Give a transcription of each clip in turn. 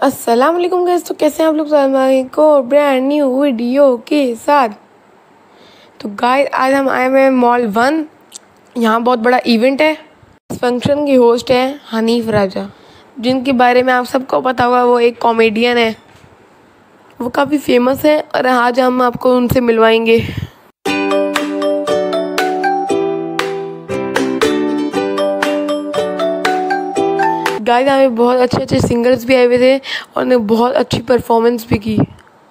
अस्सलाम वालेकुम गाइस। तो कैसे हैं आप लोग? को ब्रांड न्यू वीडियो के साथ। तो गाइस आज हम आए हुए हैं मॉल 1। यहाँ बहुत बड़ा इवेंट है। इस फंक्शन की होस्ट है हनीफ राजा, जिनके बारे में आप सबको पता होगा। वो एक कॉमेडियन है, वो काफ़ी फेमस है और आज हम आपको उनसे मिलवाएंगे। गाइस यहाँ पे बहुत अच्छे अच्छे सिंगर्स भी आए हुए थे और उन्होंने बहुत अच्छी परफॉर्मेंस भी की।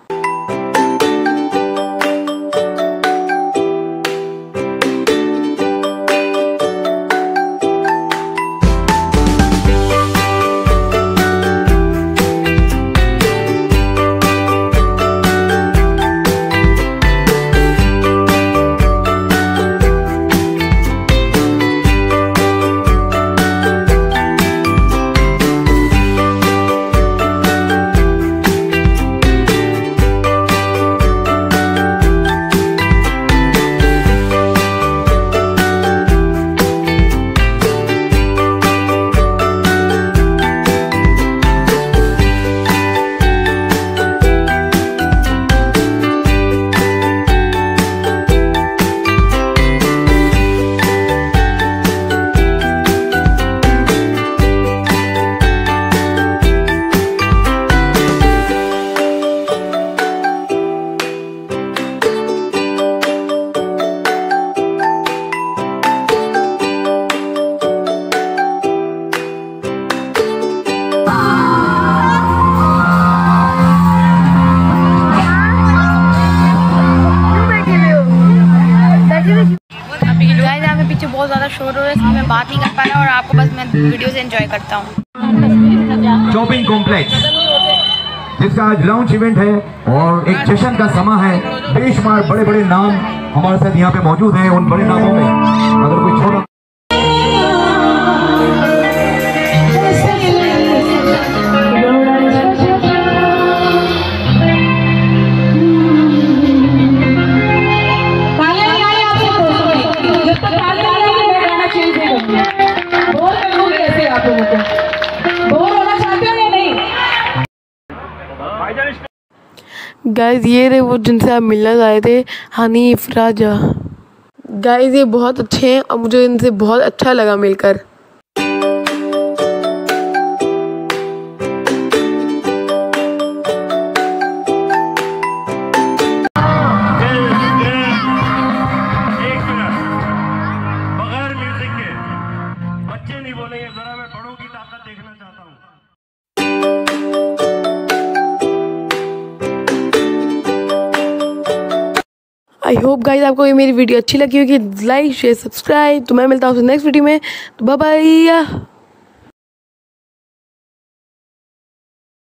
पीछे बहुत ज़्यादा शोर हो रहा है, इसलिए मैं बात नहीं कर पा रहा और आपको बस मैं वीडियो से एंजॉय करता हूँ। शॉपिंग कॉम्प्लेक्स जिसका आज लॉन्च इवेंट है और एक जश्न का समा है। बेशुमार बड़े बड़े नाम हमारे साथ यहाँ पे मौजूद हैं। उन बड़े नामों में अगर कोई छोटा गाइस ये रहे वो जिनसे आप मिलना चाहे थे, हनीफ राजा। गाइस ये बहुत अच्छे हैं और मुझे इनसे बहुत अच्छा लगा मिलकर। बगैर म्यूजिक के बच्चे नहीं बोलेंगे, जरा मैं बड़ों की ताकत देखना चाहता हूँ। आई होप गाइस आपको ये मेरी वीडियो अच्छी लगी होगी। Like share subscribe. तो मैं मिलता हूँ नेक्स्ट वीडियो में। तो बाय बाय।